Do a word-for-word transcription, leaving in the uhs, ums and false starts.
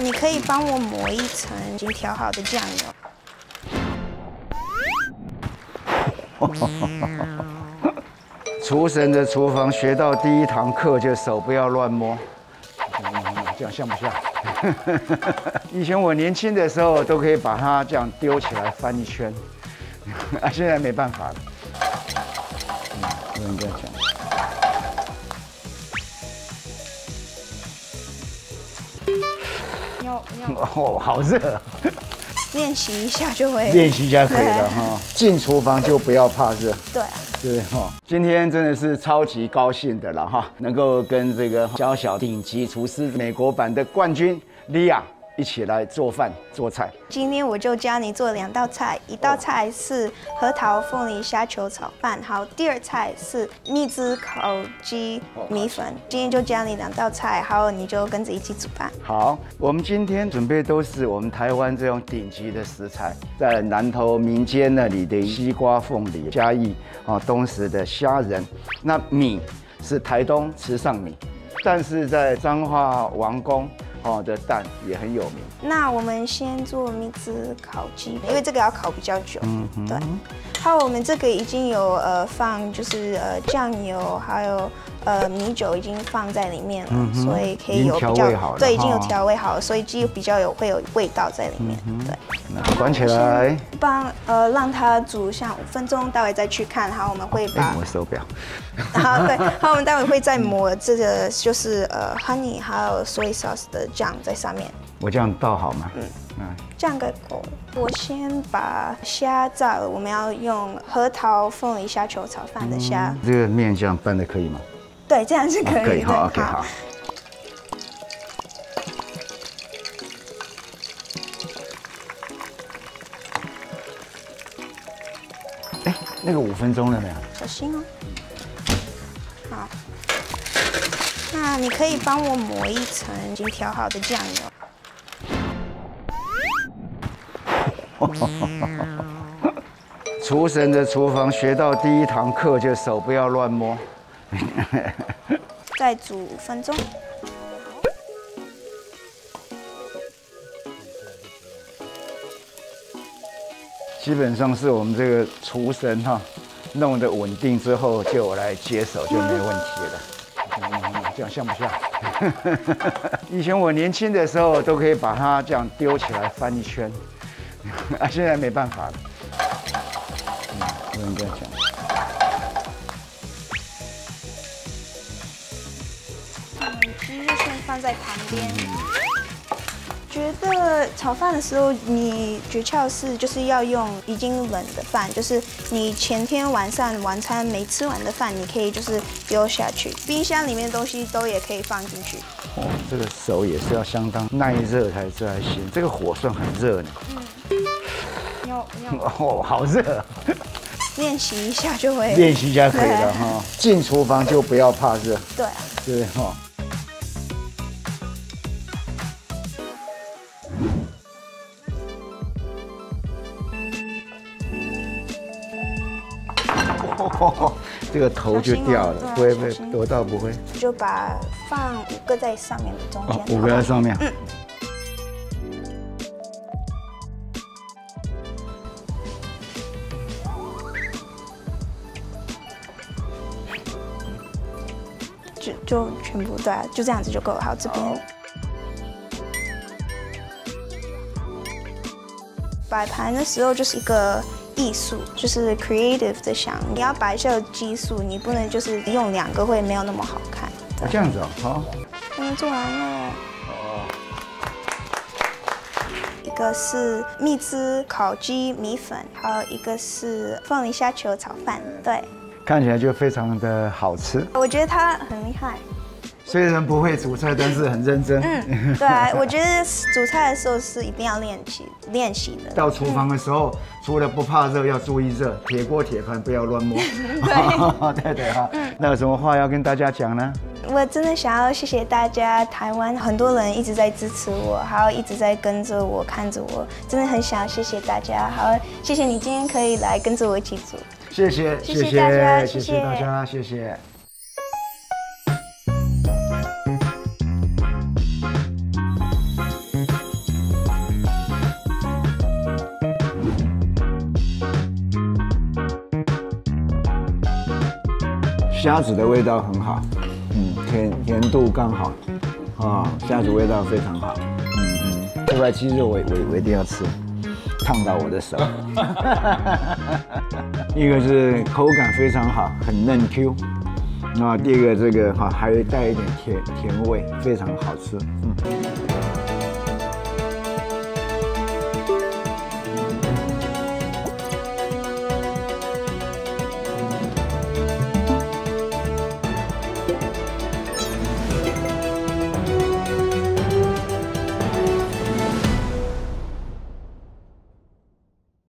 你可以帮我抹一层已经调好的酱油。 厨神的厨房学到第一堂课就手不要乱摸，这样像不像？以前我年轻的时候都可以把它这样丢起来翻一圈，啊，现在没办法了。嗯，不能这样讲。 要要哦，好热。 练习一下就会。 练习一下可以了哈。进厨房就不要怕热。 对啊。 对哈，今天真的是超级高兴的了哈，能够跟这个小小顶级厨师美国版的冠军莉亚一起来做饭做菜。 今天我就教你做两道菜，一道菜是核桃凤梨虾球炒饭，好，第二菜是蜜汁烤鸡米粉。今天就教你两道菜，好，你就跟着一起煮吧。 好，我们今天准备都是我们台湾这种顶级的食材，在南投民间那里的西瓜、凤梨、嘉义啊东石的虾仁，那米是台东池上米，但是在彰化王宫哦的蛋也很有名。 那我们先做蜜汁烤鸡，因为这个要烤比较久。嗯，对。还有我们这个已经有呃放就是呃酱油，还有呃米酒已经放在里面了，嗯、所以可以有比较对，已经有调味好了，所以鸡比较有会有味道在里面。嗯、对。 那关起来。 帮呃让它煮像五分钟，待会再去看。好，我们会把我手表。 好，对，好，我们待会会再抹这个就是呃 honey 还有 soy sauce 的酱在上面。 我这样倒好吗？嗯嗯，这样个够。我先把虾炸了，我们要用核桃凤梨虾球炒饭的虾。 嗯、这个面这样拌的可以吗？ 对，这样是可以的。 可以，好 ，OK， 好。哎，那个五分钟了没有？ 小心哦。好，那你可以帮我抹一层已经调好的酱油。 厨神的厨房学到第一堂课就手不要乱摸。 再煮五分钟。 基本上是我们这个厨神哈，弄得稳定之后，就我来接手就没问题了。这样像不像？以前我年轻的时候都可以把它这样丢起来翻一圈，啊，现在没办法了。嗯，不能这样讲。 鸡就先放在旁边。觉得炒饭的时候，你诀窍是就是要用已经冷的饭，就是你前天晚上晚餐没吃完的饭，你可以就是丢下去，冰箱里面的东西都也可以放进去。 哦，这个手也是要相当耐热才才行，这个火算很热呢。 嗯，要要哦，好热。 练习一下就会。 练习一下可以了哈，进厨房就不要怕热。 对啊。 对哈。哦，这个头就掉了，不会不会，多到不会。 就把放五个在上面的中间， 五个在上面。嗯。就就全部对啊，就这样子就够了。好，这边。摆盘的时候就是一个。艺术就是 creative 的想，你要摆设基数，你不能就是用两个会没有那么好看。 哦，这样子哦，好。 我们做完了。哦。一个是蜜汁烤鸡米粉，还有一个是凤梨虾球炒饭。对。 看起来就非常的好吃。 我觉得他很厉害。 虽然不会煮菜，但是很认真。 嗯，对啊，我觉得煮菜的时候是一定要练习练习的。 到厨房的时候，嗯、除了不怕热，要注意热，铁锅铁盘不要乱摸。对对对哈。嗯、那有什么话要跟大家讲呢？ 我真的想要谢谢大家，台湾很多人一直在支持我，还有一直在跟着我、看着我，真的很想要谢谢大家。好，谢谢你今天可以来跟着我一起煮。 谢谢， 谢谢大家， 谢谢大家，谢谢。 虾子的味道很好，嗯，甜甜度刚好，啊，虾子味道非常好，嗯嗯，这块鸡肉我我我一定要吃，烫到我的手。一个是口感非常好，很嫩 Q， 那第二个这个哈还有带一点甜甜味，非常好吃，嗯。